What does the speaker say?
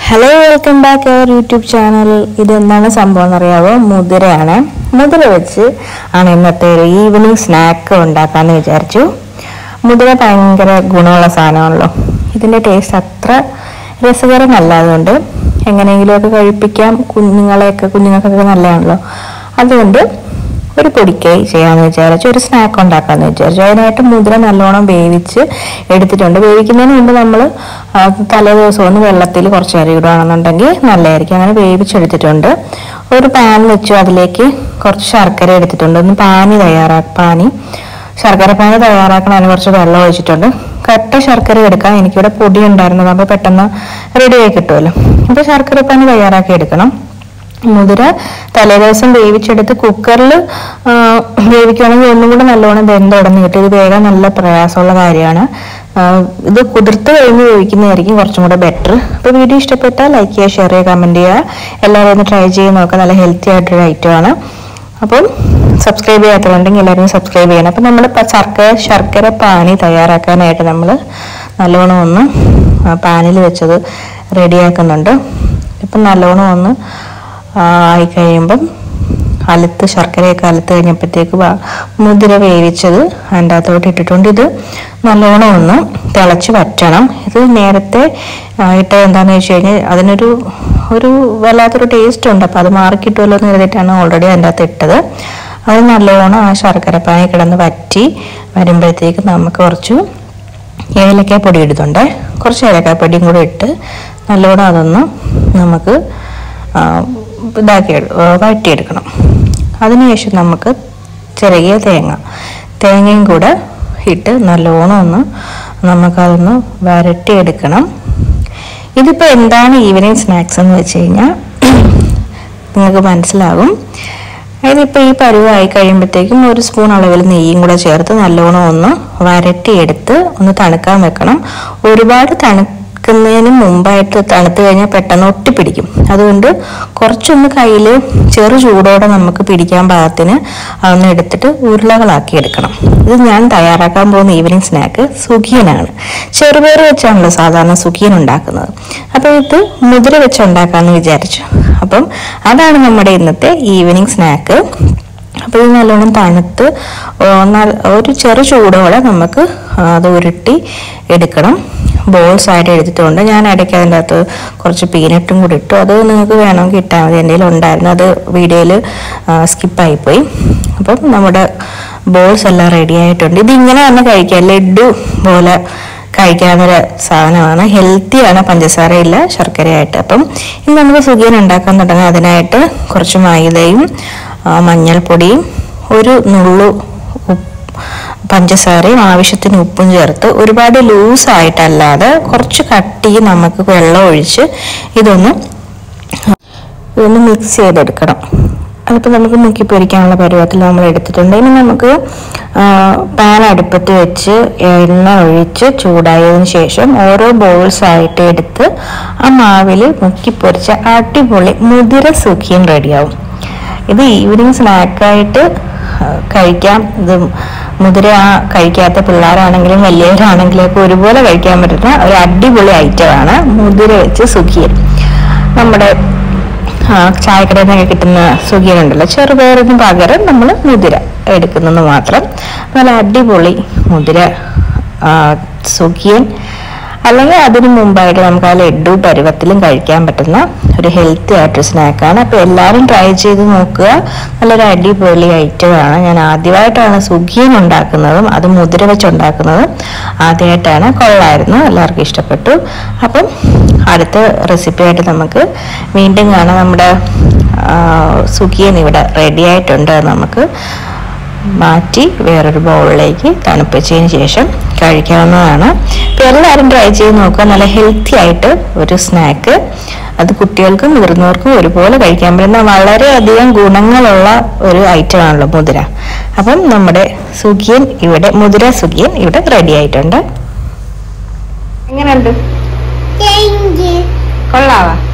Hello, welcome back to our YouTube channel. This is Mudira. Mudira is an evening snack. Mudira is a taste of ഒരു പൊടിക്കൈ ചെയ്യാന്ന് വിചാരിച്ചു ഒരു snack ഉണ്ടാക്കാന്ന് വിചാരിച്ചു. അതിനായിട്ട് മുദ്ര നല്ലോണം വേവിച്ച് എടുത്തിട്ടുണ്ട്. വേവിക്കുന്നതിന് മുമ്പ് നമ്മൾ തലേ ദിവസം ഒന്ന് വെള്ളത്തിൽ കുറച്ച് നേരം ഇടുകയാണെന്നുണ്ടെങ്കിൽ നല്ലതായിരിക്കും. അങ്ങനെ വേവിച്ചെടുത്തിട്ടുണ്ട്. ഒരു പാൻ വെച്ചു, അതിലേക്ക് കുറച്ച് ശർക്കര എടുത്തിട്ടുണ്ട്. ഒന്ന് ശർക്കര പാനി തയ്യാറാക്കണം. അതിന് കുറച്ച് വെള്ളം ഒഴിച്ചിട്ടുണ്ട്. കട്ട ശർക്കര എടുക്കാം, എനിക്കിവിടെ പൊടി ഉണ്ടായിരുന്നത്, അപ്പോൾ പെട്ടെന്ന് റെഡിയായി കിട്ടുമല്ലോ. അപ്പോൾ ശർക്കര പാനി തയ്യാറാക്കി എടുക്കണം. മുതിര തലേ ദിവസം വേവിച്ചെടുത്ത് കുക്കറിൽ വേവിക്കുകയാണെങ്കിൽ ഒന്നും കൂടെ നല്ലോണം വെന്തുടന്ന് കിട്ടും. ഇത് വേഗം നല്ല പ്രയാസമുള്ള കാര്യമാണ്. ഇത് കുതിർത്ത് കഴിഞ്ഞ് വേവിക്കുന്നതായിരിക്കും കുറച്ചും കൂടെ ബെറ്റർ. അപ്പോൾ വീഡിയോ ഇഷ്ടപ്പെട്ടാൽ ലൈക്ക് ചെയ്യുക, ഷെയർ ചെയ്യുക, കമൻറ്റ് ചെയ്യുക. എല്ലാവരും ഒന്ന് ട്രൈ ചെയ്ത് നോക്കുക. നല്ല ഹെൽത്തി ആയിട്ടൊരു ഐറ്റമാണ്. അപ്പം സബ്സ്ക്രൈബ് ചെയ്യാത്തതുണ്ടെങ്കിൽ എല്ലാവരും സബ്സ്ക്രൈബ് ചെയ്യണം. അപ്പം നമ്മൾ ശർക്കര പാനി തയ്യാറാക്കാനായിട്ട് നമ്മൾ നല്ലോണം ഒന്ന് പാനിൽ വെച്ചത് റെഡിയാക്കുന്നുണ്ട്. ഇപ്പം നല്ലോണം ഒന്ന് ആയി കഴിയുമ്പം ശർക്കരയൊക്കെ അലുത്ത് കഴിഞ്ഞപ്പോഴത്തേക്ക് മുതിര വേവിച്ചത് അതിൻ്റെ അകത്തോട്ട് ഇട്ടിട്ടുണ്ട്. ഇത് നല്ലോണം ഒന്ന് തിളച്ച് വറ്റണം. ഇത് നേരത്തെ ഇട്ട് എന്താണെന്ന് വെച്ച് കഴിഞ്ഞാൽ അതിനൊരു വല്ലാത്തൊരു ടേസ്റ്റ് ഉണ്ട്. അപ്പോൾ അത് മാറിക്കിട്ടുമല്ലോ എന്ന് കരുതിയിട്ടാണ് ഓൾറെഡി അതിൻ്റെ അകത്ത് ഇട്ടത്. അത് നല്ലോണം ആ ശർക്കരപ്പാനി കിടന്ന് വറ്റി വരുമ്പോഴത്തേക്ക് നമുക്ക് കുറച്ച് ഏലക്കാപ്പൊടി ഇടുന്നുണ്ട്. കുറച്ച് ഏലക്കാപ്പൊടിയും കൂടെ ഇട്ട് നല്ലോണം അതൊന്ന് നമുക്ക് വഴറ്റിയെടുക്കണം. അതിനുശേഷം നമുക്ക് ചെറിയ തേങ്ങയും കൂടെ ഇട്ട് നല്ലോണം ഒന്ന് നമുക്കതൊന്ന് വരട്ടിയെടുക്കണം. ഇതിപ്പോൾ എന്താണ് ഈവനിങ് സ്നാക്സ് എന്ന് വെച്ച് കഴിഞ്ഞാൽ നിങ്ങൾക്ക് മനസ്സിലാകും. അതിനിപ്പോൾ ഈ പരുവായി കഴിയുമ്പോഴത്തേക്കും ഒരു സ്പൂൺ അളവിൽ നെയ്യും കൂടെ ചേർത്ത് നല്ലോണം ഒന്ന് വരട്ടിയെടുത്ത് ഒന്ന് തണുക്കാൻ വെക്കണം. ഒരുപാട് തണുക്കുന്നതിന് മുമ്പായിട്ട് തണുത്ത് കഴിഞ്ഞാൽ പെട്ടെന്ന് ഒട്ടിപ്പിടിക്കും. അതുകൊണ്ട് കുറച്ചൊന്ന് കയ്യിൽ ചെറു ചൂടോടെ നമുക്ക് പിടിക്കാൻ പാകത്തിന് അതൊന്ന് എടുത്തിട്ട് ഉരുളകളാക്കി എടുക്കണം. ഇത് ഞാൻ തയ്യാറാക്കാൻ പോകുന്ന ഈവനിങ് സ്നാക്ക് സുഖിയനാണ്. ചെറുപയർ വെച്ചാണല്ലോ സാധാരണ സുഖിയൻ ഉണ്ടാക്കുന്നത്. അപ്പോൾ ഇത് മുതിര വെച്ച് ഉണ്ടാക്കാമെന്ന് വിചാരിച്ചു. അപ്പം അതാണ് നമ്മുടെ ഇന്നത്തെ ഈവനിങ് സ്നാക്ക്. അപ്പോൾ ഇത് നല്ലോണം തണുത്ത് ഒരു ചെറു ചൂടോടെ നമുക്ക് അത് ഉരുട്ടി എടുക്കണം. ബോൾസ് ആയിട്ട് എടുത്തിട്ടുണ്ട്. ഞാൻ ഇടയ്ക്ക് അതിൻ്റെ അകത്ത് കുറച്ച് പീനട്ടും കൂടി ഇട്ടു. അത് നിങ്ങൾക്ക് വേണമെങ്കിൽ ഇട്ടാൽ മതി. എൻ്റെ ഉണ്ടായിരുന്നു, അത് വീഡിയോയിൽ സ്കിപ്പായിപ്പോയി. അപ്പം നമ്മുടെ ബോൾസ് എല്ലാം റെഡി ആയിട്ടുണ്ട്. ഇതിങ്ങനെ തന്നെ കഴിക്കാം, ലഡു പോലെ കഴിക്കാവുന്നൊരു സാധനമാണ്. ഹെൽത്തിയാണ്, പഞ്ചസാരയില്ല, ശർക്കരയായിട്ട്. അപ്പം ഇനി നമുക്ക് സുഖിയൻ ഉണ്ടാക്കാൻ തുടങ്ങാം. അതിനായിട്ട് കുറച്ച് മൈദയും മഞ്ഞൾപ്പൊടിയും ഒരു നുള്ളു പഞ്ചസാരയും ആവശ്യത്തിന് ഉപ്പും ചേർത്ത് ഒരുപാട് ലൂസായിട്ടല്ലാതെ കുറച്ച് കട്ടി നമുക്ക് വെള്ളം ഒഴിച്ച് ഇതൊന്ന് മിക്സ് ചെയ്തെടുക്കണം. അതിപ്പോൾ നമുക്ക് മുക്കി പൊരിക്കാനുള്ള പരുവത്തിൽ നമ്മൾ എടുത്തിട്ടുണ്ട്. ഇനി നമുക്ക് പാൻ അടുപ്പത്ത് വെച്ച് എണ്ണ ഒഴിച്ച് ചൂടായതിനു ശേഷം ഓരോ ബോൾസ് ആയിട്ട് എടുത്ത് ആ മാവിൽ മുക്കി പൊരിച്ച അടിപൊളി മുതിര സുഖിയൻ റെഡിയാവും. ഇത് ഈവനിങ് സ്നാക്കായിട്ട് കഴിക്കാം. ഇത് മുതിര കഴിക്കാത്ത പിള്ളേരാണെങ്കിലും വലിയവരാണെങ്കിലും ഒക്കെ ഒരുപോലെ കഴിക്കാൻ പറ്റുന്ന ഒരു അടിപൊളി ഐറ്റമാണ് മുതിര വെച്ച് സുഖിയൻ. നമ്മുടെ ചായക്കടയിൽ നിന്നൊക്കെ കിട്ടുന്ന സുഖിയൻ ഉണ്ടല്ലോ, ചെറുപയറിന് പകരം നമ്മൾ മുതിര എടുക്കുന്നത് മാത്രം. നല്ല അടിപൊളി മുതിര സുഖിയൻ. അല്ലെങ്കിൽ അതിന് മുമ്പായിട്ട് നമുക്ക് ആ ലഡു പരുവത്തിലും കഴിക്കാൻ പറ്റുന്ന ഒരു ഹെൽത്തി ആയിട്ടൊരു സ്നാക്കാണ്. അപ്പോൾ എല്ലാവരും ട്രൈ ചെയ്ത് നോക്കുക. നല്ലൊരു അടിപൊളി ഐറ്റമാണ്. ഞാൻ ആദ്യമായിട്ടാണ് സുഖിയൻ ഉണ്ടാക്കുന്നതും അത് മുതിര വെച്ചുണ്ടാക്കുന്നതും ആദ്യമായിട്ടാണ്. കൊള്ളായിരുന്നു, എല്ലാവർക്കും ഇഷ്ടപ്പെട്ടു. അപ്പം അടുത്ത റെസിപ്പിയായിട്ട് നമുക്ക് വീണ്ടും കാണാം. നമ്മുടെ സുഖിയൻ ഇവിടെ റെഡി ആയിട്ടുണ്ട്. നമുക്ക് മാറ്റി വേറൊരു ബൗളിലേക്ക് തണുപ്പിച്ചതിന് ശേഷം കഴിക്കാവുന്നതാണ്. അപ്പോൾ എല്ലാവരും ട്രൈ ചെയ്ത് നോക്കുക. നല്ല ഹെൽത്തി ആയിട്ട് ഒരു സ്നാക്ക്. അത് കുട്ടികൾക്കും മുതിർന്നവർക്കും ഒരുപോലെ കഴിക്കാൻ പറ്റുന്ന വളരെയധികം ഗുണങ്ങളുള്ള ഒരു ഐറ്റമാണല്ലോ മുതിര. അപ്പം നമ്മുടെ സുഖിയൻ ഇവിടെ മുതിര സുഖിയൻ ഇവിടെ റെഡി ആയിട്ടുണ്ട്. എങ്ങനെയുണ്ട്? കൊള്ളാവാ?